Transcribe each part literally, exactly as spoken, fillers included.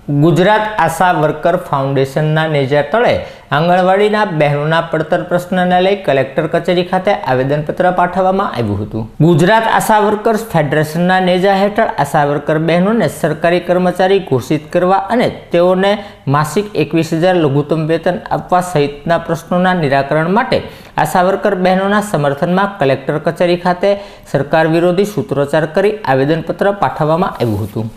Gujarat ASHA worker फाउंडेशनना नेजा तळे आंगणवाडीना बहनोना પડતર પ્રશ્નને લઈ કલેક્ટર કચેરી ખાતે આવેદનપત્ર પાઠવવામાં આવ્યું હતું। ગુજરાત આશા વર્કર્સ ફેડરેશનના નેજા હેઠળ આશા વર્કર બહેનોને સરકારી કર્મચારી ઘોષિત કરવા અને તેઓને માસિક એકવીસ હજાર લઘુત્તમ વેતન આપવા સહિતના પ્રશ્નોના નિરાકરણ માટે આશા વર્કર બહેનોના સમર્થનમાં કલેક્ટર કચેરી ખાતે સરકાર વિરોધી સૂત્રોચ્ચાર કરી આવેદનપત્ર પાઠવવામાં આવ્યું હતું।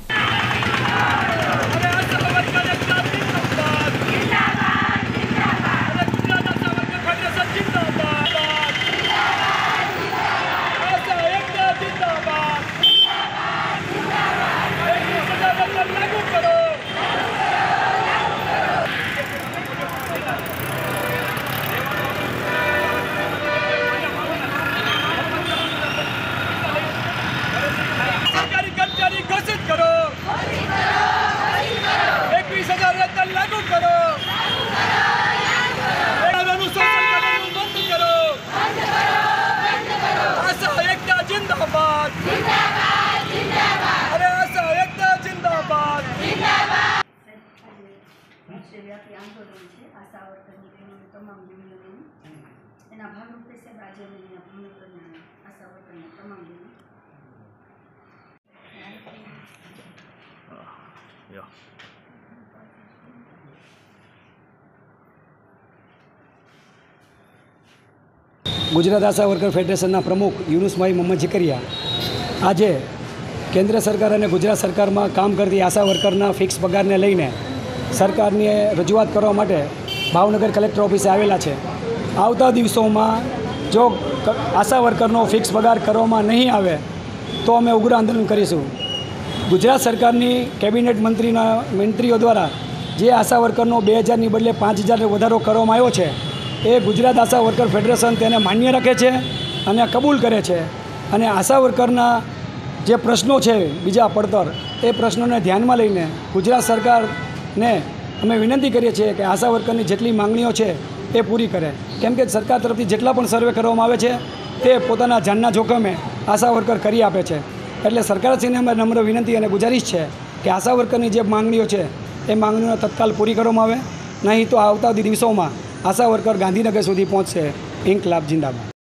राष्ट्रव्यापी आंदोलन है आशा वर्करनी बहनों तमाम बहनों एना भागरूपे से राज्य में भावनगर आशा वर्कर तमाम बहनों गुजरात आशा वर्कर फेडरेशन प्रमुख यूनुसभाई मोहम्मद झिकरिया आज केंद्र सरकार और गुजरात सरकार में काम करती आशा वर्करना फिक्स पगार ने लईने सरकार ने रजूआत करवा माटे भावनगर कलेक्टर ऑफिसे आवेला छे। आवता दिवसों में जो आशा वर्करनो फिक्स पगार करवामां नहीं आवे तो अमे उग्र आंदोलन करीशुं। गुजरात सरकारनी केबिनेट मंत्रीना मंत्रीओ द्वारा जे आशा वर्करनो बे हज़ार बदले पांच हज़ार वधारो करवामां आव्यो छे ए गुजरात आशा वर्कर फेडरेशन तेने मान्य रखे छे अने कबूल करे छे अने आशा वर्करना जे प्रश्नों छे बीजा પડતર ए प्रश्नों ने ध्यान में लईने गुजरात सरकार ने अमे विनंती करीए छीए कि आशा वर्करनी जेटली मांगणीओ छे ए पूरी करे केम के सरकार तरफथी जेटला पण सर्वे करवामां आवे छे ते पोताना जानना जोखमे आशा वर्कर करी आपे छे। एटले सरकारश्रीने अमे नम्र विनंती अने गुजारिश छे कि आशा वर्करनी जे मांगणीओ छे ए मांगणीओ तत्काल पूरी करवामां आवे, नहीं तो आवता दिवसोमां आशा वर्कर गांधीनगर सुधी पहोंचशे। इनकलाब जिंदाबाद।